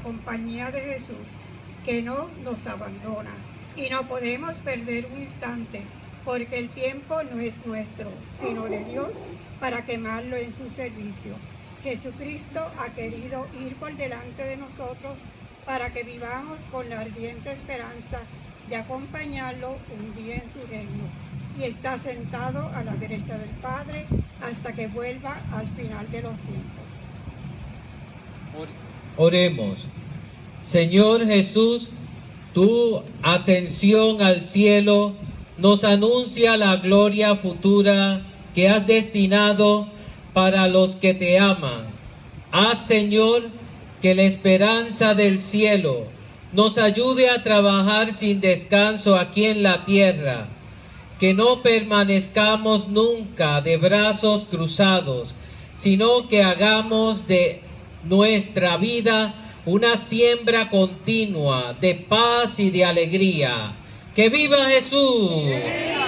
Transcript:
compañía de Jesús, que no nos abandona. Y no podemos perder un instante, porque el tiempo no es nuestro, sino de Dios, para quemarlo en su servicio. Jesucristo ha querido ir por delante de nosotros para que vivamos con la ardiente esperanza de acompañarlo un día en su reino. Y está sentado a la derecha del Padre hasta que vuelva al final de los tiempos. Oremos. Señor Jesús, tu ascensión al cielo nos anuncia la gloria futura que has destinado para los que te aman. Haz, Señor, que la esperanza del cielo nos ayude a trabajar sin descanso aquí en la tierra, que no permanezcamos nunca de brazos cruzados, sino que hagamos de nuestra vida una siembra continua de paz y de alegría. ¡Que viva Jesús!